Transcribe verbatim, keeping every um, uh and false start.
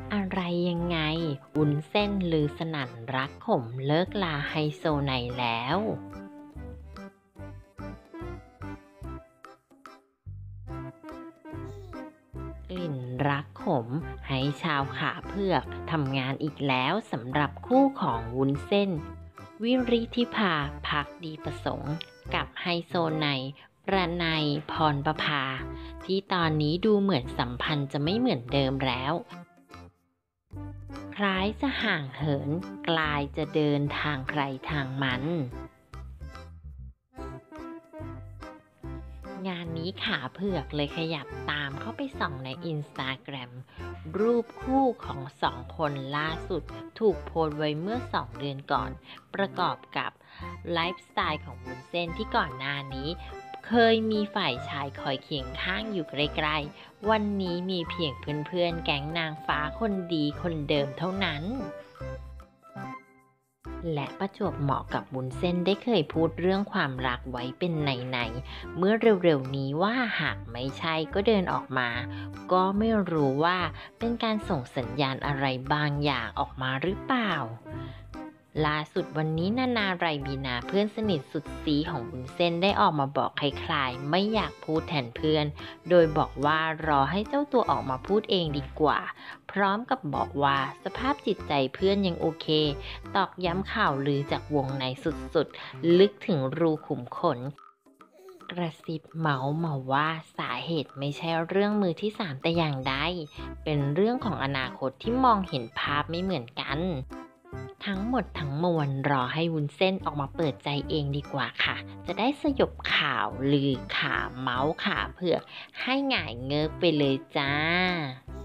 อะไรยังไงวุ้นเส้นลือสนั่นรักขมเลิกลาไฮโซไนแล้วกลิ่นรักขมให้ชาวขาเผือกทำงานอีกแล้วสำหรับคู่ของวุ้นเส้นวิริธิภาพักดีประสงค์กับไฮโซไนประไนพรประภาที่ตอนนี้ดูเหมือนสัมพันธ์จะไม่เหมือนเดิมแล้วคล้ายจะห่างเหินกลายจะเดินทางใครทางมันงานนี้ขาเผือกเลยขยับตามเข้าไปส่องในอินสตาแกรมรูปคู่ของสองคนล่าสุดถูกโพสต์ไว้เมื่อสองเดือนก่อนประกอบกับไลฟ์สไตล์ของวุ้นเส้นที่ก่อนหน้านี้เคยมีฝ่ายชายคอยเคียงข้างอยู่ใกล้ๆวันนี้มีเพียงเพื่อนๆแก๊งนางฟ้าคนดีคนเดิมเท่านั้นและประจวบเหมาะกับวุ้นเส้นได้เคยพูดเรื่องความรักไว้เป็นในๆเมื่อเร็วๆนี้ว่าหากไม่ใช่ก็เดินออกมาก็ไม่รู้ว่าเป็นการส่งสัญญาณอะไรบางอย่างออกมาหรือเปล่าล่าสุดวันนี้นานาไรบีนาเพื่อนสนิทสุดซีของวุ้นเส้นได้ออกมาบอกคล้ายๆไม่อยากพูดแทนเพื่อนโดยบอกว่ารอให้เจ้าตัวออกมาพูดเองดีกว่าพร้อมกับบอกว่าสภาพจิตใจเพื่อนยังโอเคตอกย้ำข่าวลือจากวงในสุดๆลึกถึงรูขุมขนกระซิบเมาส์มาว่าสาเหตุไม่ใช่เรื่องมือที่สามแต่อย่างใดเป็นเรื่องของอนาคตที่มองเห็นภาพไม่เหมือนกันทั้งหมดทั้งมวลรอให้วุ้นเส้นออกมาเปิดใจเองดีกว่าค่ะจะได้สยบข่าวลือข่าวเมาส์ข่าวเผือกให้หงายเงิบไปเลยจ้า